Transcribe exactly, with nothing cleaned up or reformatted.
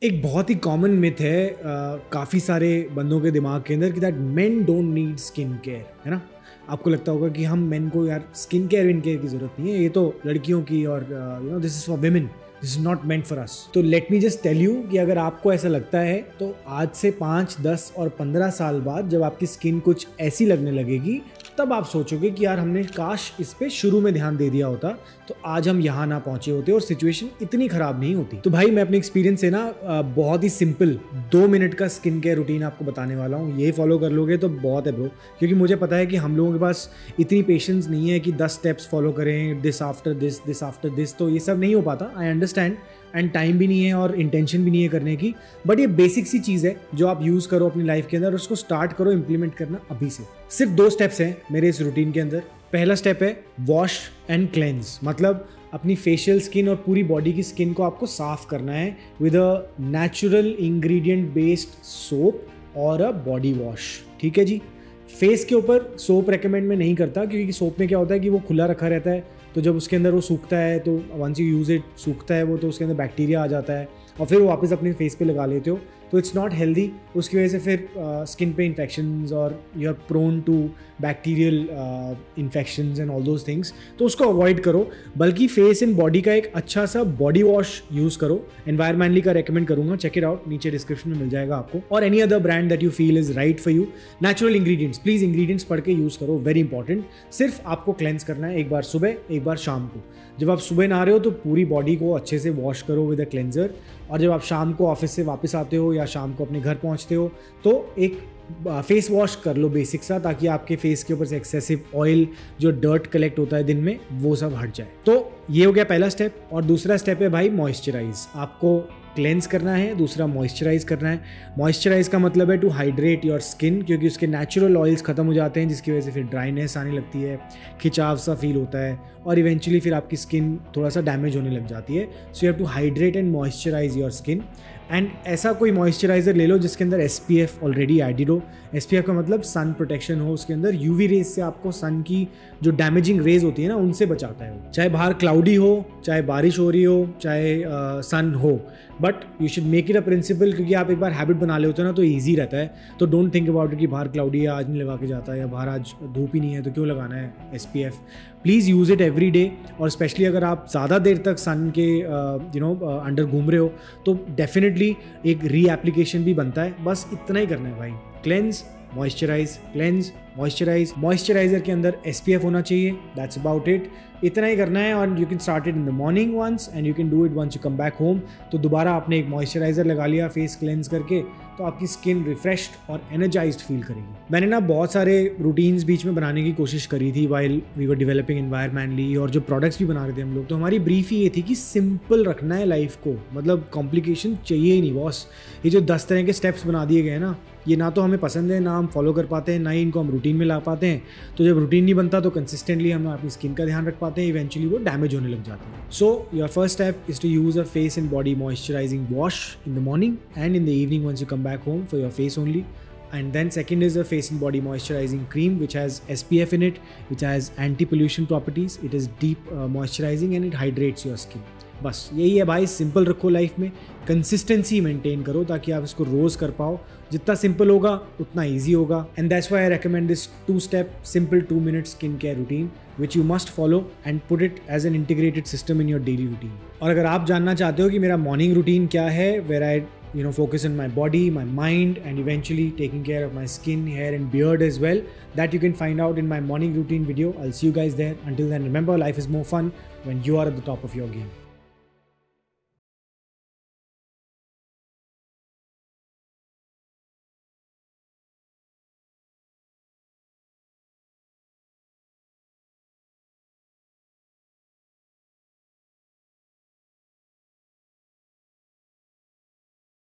एक बहुत ही common myth है काफ़ी सारे बंदों के दिमाग के अंदर कि that men don't need skin care, है ना। आपको लगता होगा कि हम मेन को यार स्किन केयर विन केयर की ज़रूरत नहीं है, ये तो लड़कियों की और you know this is for women, this is not meant for us. तो let me just tell you कि अगर आपको ऐसा लगता है तो आज से पाँच दस और पंद्रह साल बाद जब आपकी स्किन कुछ ऐसी लगने लगेगी तब आप सोचोगे कि यार हमने काश इस पे शुरू में ध्यान दे दिया होता तो आज हम यहाँ ना पहुंचे होते और सिचुएशन इतनी खराब नहीं होती। तो भाई मैं अपने एक्सपीरियंस से ना बहुत ही सिंपल दो मिनट का स्किन केयर रूटीन आपको बताने वाला हूँ। ये फॉलो कर लोगे तो बहुत है ब्रो, क्योंकि मुझे पता है कि हम लोगों के पास इतनी पेशेंस नहीं है कि दस स्टेप्स फॉलो करें, this after this this after this, तो ये सब नहीं हो पाता। आई अंडरस्टैंड, एंड टाइम भी नहीं है और इंटेंशन भी नहीं है करने की, बट ये बेसिक सी चीज़ है जो आप यूज़ करो अपनी लाइफ के अंदर, उसको स्टार्ट करो इम्प्लीमेंट करना अभी से। सिर्फ दो स्टेप्स हैं मेरे इस रूटीन के अंदर। पहला स्टेप है वॉश एंड क्लेंस, मतलब अपनी फेशियल स्किन और पूरी बॉडी की स्किन को आपको साफ करना है with a natural ingredient based soap और अ बॉडी वॉश। ठीक है जी। फेस के ऊपर सोप रेकमेंड मैं नहीं करता, क्योंकि सोप में क्या होता है कि वो खुला रखा रहता है, तो जब उसके अंदर वो सूखता है तो वंस यू यूज़ इट सूखता है वो, तो उसके अंदर बैक्टीरिया आ जाता है और फिर वो वापस अपने फेस पे लगा लेते हो, तो इट्स नॉट हेल्दी। उसकी वजह से फिर स्किन पे इन्फेक्शंस और you are prone to bacterial infections and all those things, तो उसको अवॉइड करो। बल्कि फेस एंड बॉडी का एक अच्छा सा बॉडी वॉश यूज़ करो। एनवायरमेंटली का रेकमेंड करूँगा, चेक इट आउट, नीचे डिस्क्रिप्शन में मिल जाएगा आपको। और any other brand that you feel is right for you. Natural ingredients, please ingredients पढ़ के यूज़ करो, वेरी इंपॉर्टेंट। सिर्फ आपको क्लेंस करना है, एक बार सुबह एक बार शाम को। जब आप सुबह नहा रहे हो तो पूरी बॉडी को अच्छे से वॉश करो विद अ क्लेंजर, और जब आप शाम को ऑफिस से वापस आते हो या शाम को अपने घर पहुंचते हो तो एक फेस वॉश कर लो बेसिक सा, ताकि आपके फेस के ऊपर से एक्सेसिव ऑयल जो डर्ट कलेक्ट होता है दिन में वो सब हट जाए। तो ये हो गया पहला स्टेप। और दूसरा स्टेप है भाई मॉइस्चराइज। आपको क्लेंस करना है, दूसरा मॉइस्चराइज करना है। मॉइस्चराइज का मतलब है टू हाइड्रेट योर स्किन, क्योंकि उसके नेचुरल ऑयल्स खत्म हो जाते हैं जिसकी वजह से फिर ड्राइनेस आने लगती है, खिंचाव सा फील होता है और इवेंचुअली फिर आपकी स्किन थोड़ा सा डैमेज होने लग जाती है। So you have to hydrate and moisturise your skin. And ऐसा कोई मॉइस्चराइजर ले लो जिसके अंदर S P F already added हो। एस पी एफ का मतलब सन प्रोटेक्शन हो, उसके अंदर यूवी रेज से आपको सन की जो डैमेजिंग रेज होती है ना उनसे बचाता है वो। चाहे बाहर क्लाउडी हो, चाहे बारिश हो रही हो, चाहे सन uh, हो, but you should make it a principle, क्योंकि आप एक बार हैबिट बना ले होते हो ना तो ईजी रहता है। तो डोंट थिंक अबाउट इट कि बाहर क्लाउडी है आज नहीं लगा के जाता है, या बाहर आज धूप ही नहीं है तो क्यों लगाना है S P F. Please use it every day. और स्पेशली अगर आप ज़्यादा देर तक सन के यू नो अंडर घूम रहे हो तो डेफिनेटली एक री एप्लीकेशन भी बनता है। बस इतना ही करना है भाई, cleanse moisturise, cleanse moisturise. Moisturiser के अंदर एस पी एफ होना चाहिए, दैट्स अबाउट इट। इतना ही करना है और you can start it in the morning once and you can do it once you come back home. तो दोबारा आपने एक मॉइस्चराइजर लगा लिया फेस क्लेंस करके तो आपकी स्किन रिफ्रेश्ड और एनर्जाइज्ड फील करेगी। मैंने ना बहुत सारे रूटीन्स बीच में बनाने की कोशिश करी थी while we were developing environmentally, और जो प्रोडक्ट्स भी बना रहे थे हम लोग, तो हमारी ब्रीफ ही ये थी कि सिंपल रखना है लाइफ को, मतलब कॉम्प्लिकेशन चाहिए ही नहीं बॉस। ये जो दस तरह के स्टेप्स बना दिए गए ना, ये ना तो हमें पसंद है, ना हम फॉलो कर पाते हैं, ना ही इनको हम रूटीन में ला पाते हैं। तो जब रूटीन नहीं बनता तो कंसिस्टेंटली हम अपनी स्किन का ध्यान रख पाते हैं, इवेंचुअली वो डैमेज होने लग जाते हैं। So your first step is to use a face and body moisturising wash in the morning and in the evening once you come back home for your face only. And then second is a face and body moisturizing cream which has S P F in it, which has anti-pollution properties. It is deep uh, moisturizing and it hydrates your skin. बस यही है भाई, simple रखो life में, consistency maintain करो ताकि आप इसको रोज़ कर पाओ। जितना सिंपल होगा उतना ईजी होगा। And that's why I recommend this two step simple two minute skin care routine which you must follow and put it as an integrated system in your daily routine. और अगर आप जानना चाहते हो कि मेरा मॉर्निंग रूटीन क्या है, where I you know focus on my body, my mind, and eventually taking care of my skin, hair and beard as well, that you can find out in my morning routine video. I'll see you guys there. Until then, remember, life is more fun when you are at the top of your game.